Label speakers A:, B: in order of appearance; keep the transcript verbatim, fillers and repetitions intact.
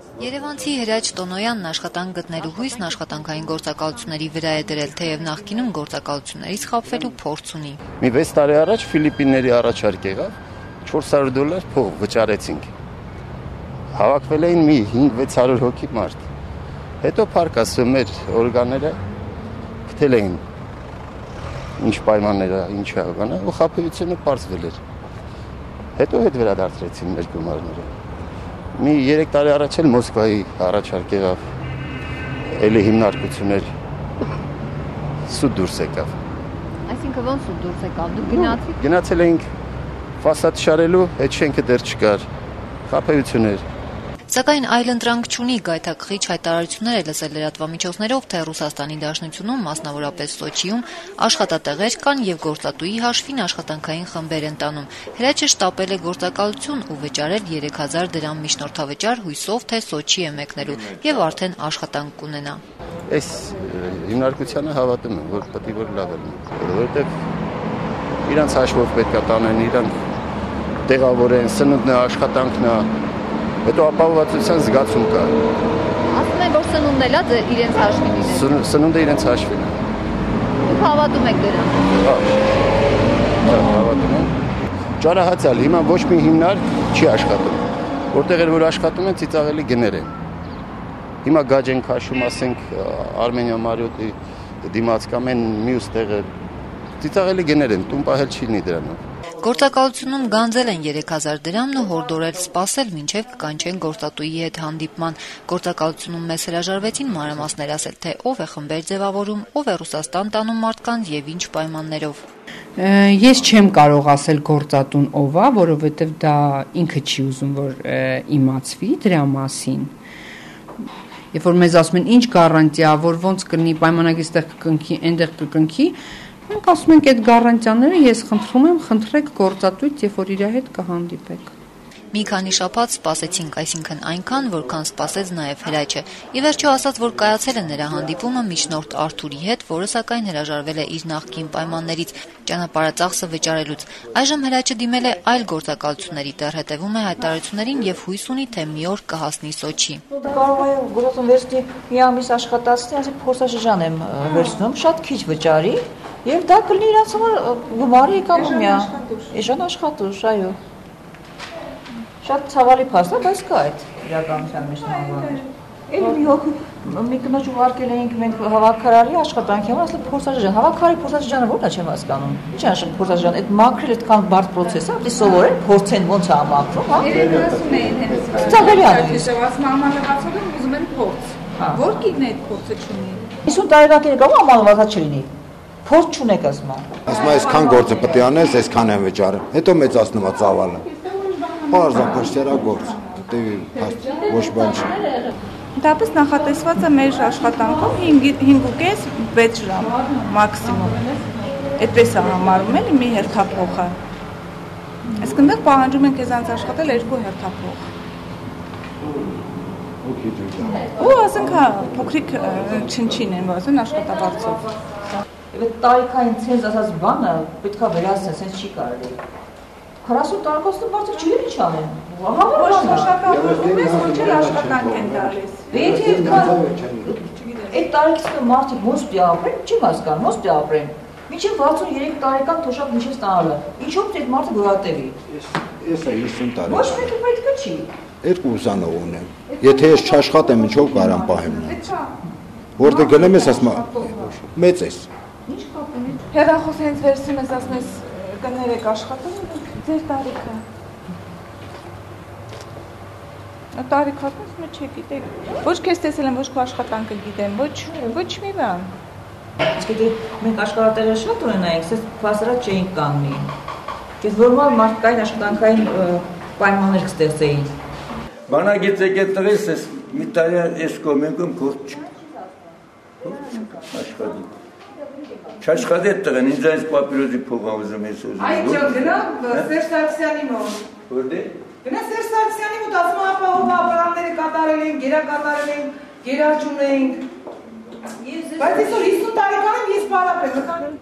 A: Երևանցի Հրաչ Տոնոյանն աշխատանք գտնելու հույսն աշխատանքային գործակալությունների վրա է դրել, թեև նախկինում գործակալություններից խաբվելու փորձ ունի։
B: Մի վեց տարի առաջ Ֆիլիպինների առաջարկ եղավ, չորս հարյուր դոլար փող վճարեցինք։ Հավաքվել էին մի հինգ-վեց հարյուր հոգի մարդ։ Հետո փառք Աստծո մեր օրգանները գտել էին ինչ պայմաններ, ինչ աղանա, ու խաբեությունը պարզվել էր։ Հետո հետ վերադարձրեցին մեր գումարները։ Մի երեք տարի առաջ էլ Մոսկվայի առաջարկ եղավ, էլի հիմնարկություններ սուտ դուրս եկավ։
A: Այսինքն ոնց սուտ դուրս եկավ, դուք գնացիք։
B: Գնացել էինք ֆասադ շարելու, այդ շենքը դեռ չկար, խաբեություններ։
A: Սակայն այլընտրանք չունի, գայթակղիչ հայտարարություններ է լսել լրատվամիջոցներով, թե Ռուսաստանի Դաշնությունում, մասնավորապես Սոչիում, աշխատատեղեր կան եւ գործատուի հաշվին աշխատանքային խմբեր են տանում։ Հրաչը շտապել է գործակալություն ու վճարել երեք հազար դրամ միջնորդավճար հույսով, թե Սոչի է մեկնելու եւ արդեն աշխատանք կունենա։
B: Այս հիմնարկությանը հավատում եմ, որ պետք է որ լավ լինի, որովհետեւ իրանց հաշվով պետք է տանեն, իրանք տեղավորեն, սնունդն է, աշխատանքն է, հետո ապահովվածության զգացում կա։
A: Ասում են, որ սնունդն էլ է իրենց հաշվին իրենց։
B: Սնունդը իրենց հաշվին է։
A: Դուք հավատում եք դրան։
B: Հա, հավատում եմ։ Ճարահացալ, հիմա ոչ մի հիմնարկ չի աշխատում։ Որտեղ էր որ աշխատում են, ծիծաղելի գներ են։ Հիմա գաջ են քաշում, ասենք Արմենիա Մարիոտի դիմաց կամ են մյուս տեղը ծիծաղելի գներ են, տուն պահել չի լինի դրանով։
A: Գործակալությունում գանձել են երեք հազար դրամն ու հորդորել սպասել, մինչև կկանչեն գործատուի հետ հանդիպման։ Գործակալությունում մեզ հրաժարվեցին մանրամասներ ասել, թե ով է խմբեր ձևավորում, ով է Ռուսաստան տանում մարդկանց եւ ինչ պայմաններով։
C: Ես չեմ կարող ասել գործատուն ով է, որովհետեւ դա ինքը չի ուզում որ իմացվի դրա մասին։ Երբ որ մեզ ասում են ինչ գարանտիա, որ ոնց կլինի պայմանագիր տեղ կկնքի, այնտեղ կկնքի, մենք ասում ենք այդ գարանտիաները ես խնդրում եմ, խնդրեք գործատուից, երբ որ իր հետ կհանդիպեք։
A: Մի քանի շաբաթ սպասեցինք, այսինքն այնքան, որքան սպասեց նաև Հրաչը։ Ի վերջո ասաց, որ կայացել է նրա հանդիպումը միջնորդ Արթուրի հետ, որը սակայն հրաժարվել է իր նախկին պայմաններից ճանապարհածախսը վճարելուց։ Այժմ Հրաչը դիմել է այլ գործակալությունների, դեռ հետևում է հայտարարություններին եւ հույս ունի, թե մի օր կհասնի Սոչի։
D: Կարող է գործում վերցնի մի ամիս աշխատացնի, ասի փորձաշրջան եմ վերցնում, շատ քիչ վճարի, եւ դա կլինի իրաց համար գումարի էկոնոմիա։ Էժան աշխատուժ, այո։ Շատ ցավալի փաստ է, բայց կա այդ իրականության մեջ նորմալներ։ Էլ մի հոգի մի կնոջ ուղարկել էինք մենք հավաքարարի աշխատանքի համար, ասել փորձաշրջան, հավաքարարի փորձաշրջանը ո՞րն է չեմ հասկանում։ Ինչ է փորձաշրջան, այդ մաքրել այդքան բարդ process է, դի սովորեն, փորձեն ոնց է մաքրում, հա։
E: Երեք ասում էին հենց։
D: Ցավալի է։
E: Ասում ամանալվածորեն ուզում են փորձ։ Որ գիտնի այդ փորձը չունի։
D: հիսուն տարեկան կարող ամանալվածա չլինի։ Փորձ չունեք ասում։
F: Ասում է այսքան գործը պետք է անես, այսքան են վճարը։ Հետո մեծացնում է ծավալը։ Պարզապես դրա գործ, դե ոչ բան չի։
E: Դապես նախատեսված է մեր աշխատանքով հինգ ու կես վեց ժամ մաքսիմում։ Այդպես է համարում էլի մի հերթափոխը։ Այսինքն դեռ պահանջում են քեզանց աշխատել երկու հերթափոխ։ Ու ասենք հա փոքրիկ չնչին են, որ ասեն աշխատավարձով։
D: Այդ տարիքային ցենզ ասած բանը պետքա վերացնել, ցենց չի կարելի։ քառասուն տարեկան մարդիկ չգիտեն ինչ անեն։
E: Ոչ շոշափավորվում ես, ոչ էլ աշխատանք են տալիս։
D: Եթե այդ տարիքից մարդիկ ոնց պիտի ապրեն, չեմ հասկանում, ոնց պիտի ապրեն։ Մինչև վաթսունյոթ տարեկան թոշակ մինչև ստանալը։ Ինչո՞վ պետք է մարդը գոհատևի։
F: Ես է հիսուն տարեկան։
D: Ոչ մեկը պետք չի։
F: Երկու ուսանող ունեմ։ Եթե ես չաշխատեմ, ինչով կարամ պահեմ նա։ Որտե գնեմ ես ասում մեծ ես։
E: Ինչ կապ ունի։ Հեռախոս հենց վերցնում ես, ասում ես կներեք աշխատում, ձեր տարիքը։ Տարիքն ասում եմ, չգիտեք։ Ոչ քեզ տեսել եմ, ոչ քո աշխատանքը գիտեմ, ոչ ոչ մի բան։
D: Իսկ դե մենք աշխատատեղեր շատ ունենայինք, ասես փասարած չէինք կանգնի։ Ես նորմալ մարդկային աշխատանքային պայմաններ կստեղծեին։
G: Բանագից եկել տղես ես մի տարի ես կոմենքում գործ աշխատի։ Չաշխատի այդ տղեն, ինձ այս պապիրոզի փողա ուզում ես ուզում։
E: Այ ճո, գնա Սերժ Սարգսյանի մոտ։
G: Որտե՞։
E: Գնա Սերժ Սարգսյանի մոտ, ասում ապահով ապրանքները կատարել են, գերա կատարել են, գերաճում ենք։ Բայց այսօր հիսուն տարեկան եմ ես պարապ եմ։